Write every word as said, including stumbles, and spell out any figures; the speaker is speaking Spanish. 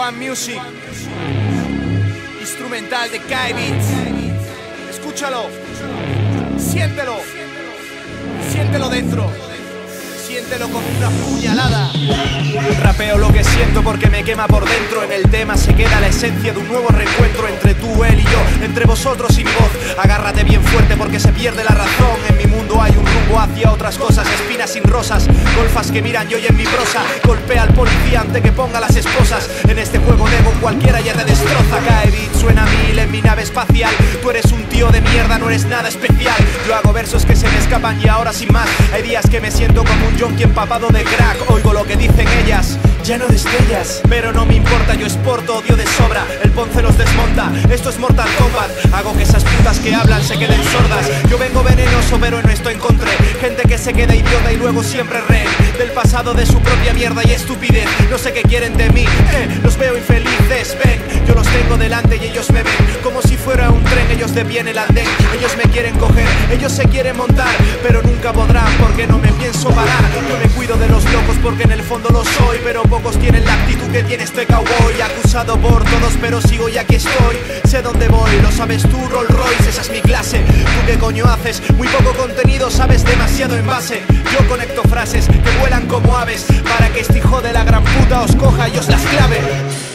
One Music, instrumental de Kai Beats. Escúchalo, siéntelo, siéntelo dentro, siéntelo como una puñalada. Rapeo lo que siento porque me quema por dentro. En el tema se queda la esencia de un nuevo reencuentro entre tú, él y yo, entre vosotros y mi voz. Agárrate bien fuerte porque se pierde la razón. En mi mundo hay un rumbo hacia otras cosas, espinas sin rosas, golfas que miran y oyen mi prosa. Golpea al policía antes que ponga las esposas. En este juego nego cualquiera ya te destroza. Cae beat, suena mil en mi nave espacial. Tú eres un tío de mierda, no eres nada especial. Yo hago versos que se me escapan y ahora sin más. Hay días que me siento como un junkie empapado de crack. Oigo lo que dicen ellas, lleno de estrellas, pero no me importa, yo exporto odio de sobra. El Ponce los desmonta, esto es Mortal Kombat. Hago que esas putas que hablan se queden sordas. Yo vengo venenoso pero en esto encontré gente que se queda idiota y luego siempre rehén del pasado, de su propia mierda y estupidez. No sé qué quieren de mí, eh, los veo infelices. Ven, yo los tengo delante y ellos me ven como si fuera un tren, ellos de pie en el andén. Ellos me quieren coger, ellos se quieren montar, pero nunca podrán porque no me pienso parar. Yo me cuido de los locos porque en el fondo lo soy, pero pocos tienen la actitud que tiene este cowboy. Acusado por todos pero sigo y aquí estoy. Sé dónde voy, lo sabes tú, Rolls Royce, esa es mi clase. ¿Tú qué coño haces? Muy poco contenido, sabes demasiado en base. Yo conecto frases que vuelan como aves para que este hijo de la gran puta os coja y os las clave.